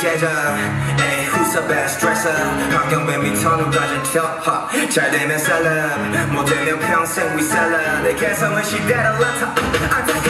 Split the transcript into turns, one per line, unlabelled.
제자 Who's the best dresser 환경배 미터는 가진 톱 잘되면 셀럽 못되면 평생 we sell 내 개성은 시대를 나타